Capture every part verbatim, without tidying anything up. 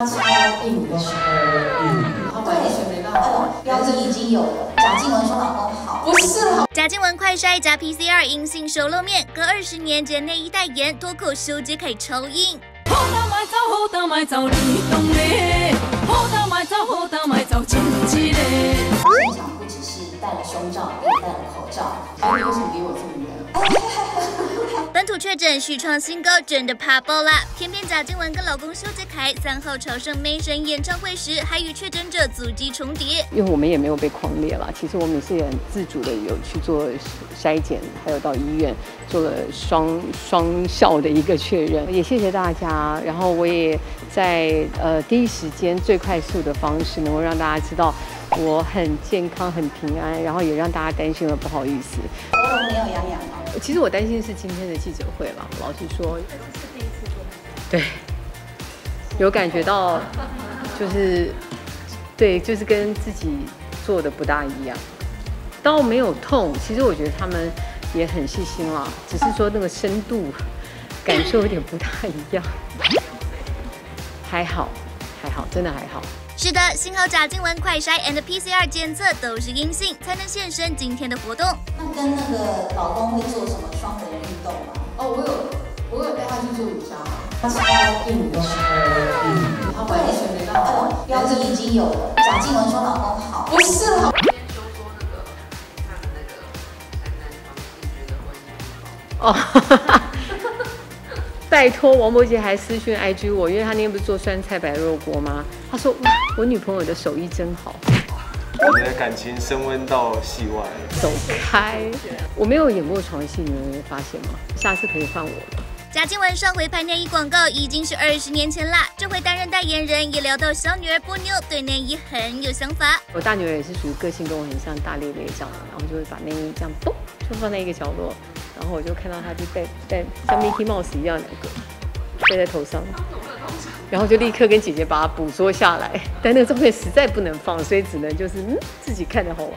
超硬的，超硬。他完全没办法。标题已经有了，贾静雯说老公好，不是好。 贾静雯快筛加 P C R 阴性首露面，隔二十年间内衣代言，脱口秀揭开超硬。 好大买走，好大买走，你懂的。好大买走，好大买走，真一个。 现场不只是戴了胸罩，也戴了口罩，所以为什么离我这么远？ 本土确诊续创新高，真的怕爆啦！偏偏贾静雯跟老公修杰楷三号朝圣梅神演唱会时，还与确诊者足迹重叠。 因为我们也没有被匡列啦，其实我们是很自主的有去做筛检，还有到医院做了双双效的一个确认。也谢谢大家，然后我也在呃第一时间最快速的方式，能够让大家知道我很健康、很平安，然后也让大家担心了，不好意思。 喉咙没有痒痒吗？ 其实我担心是今天的记者会了，老实说，对，有感觉到，就是对，就是跟自己做的不大一样。刀没有痛，其实我觉得他们也很细心啦，只是说那个深度感受有点不大一样。还好，还好，真的还好。 是的，幸好贾静雯快筛 and P C R 检测都是阴性，才能现身今天的活动。 那跟那个老公会做什么双人运动吗？ 哦，我有，我有带他去做瑜伽。 他超硬的，超硬。他完全没办法。标题已经有了，贾静雯说老公好，不是好。 今天就说那个他们那个男男方是觉得婚姻不好。 哦。拜托，王柏杰还私讯 I G 我，因为他那天不是做酸菜白肉锅吗？他说哇，我女朋友的手艺真好。 我们的感情升温到戏外了。 走开！我没有演过床戏，你们没发现吗？下次可以换我了。 贾静雯上回拍内衣广告已经是二十年前啦，这回担任代言人，也聊到小女儿波妞对内衣很有想法。 我大女儿也是属于个性跟我很像，大咧咧这样的，然后就会把内衣这样嘣就放在一个角落。然后我就看到他就戴戴像 Mickey Mouse 一样两个戴在头上，然后就立刻跟姐姐把它捕捉下来，但那个照片实在不能放，所以只能就是嗯自己看着好玩。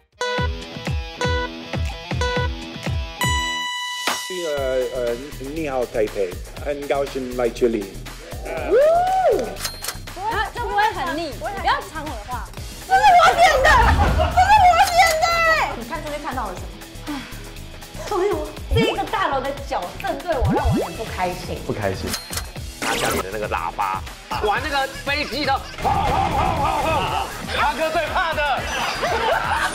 呃呃，你好，台北，很高兴来这里。 啊，这不会很腻，你不要抢我的话。 这是我点的，这是我点的。 你看这边看到了什么？哎呦，这一个大楼的脚正对我，让我很不开心。 不开心。 拿家里的那个喇叭，玩那个飞机的，轰轰轰轰轰，阿哥最怕的。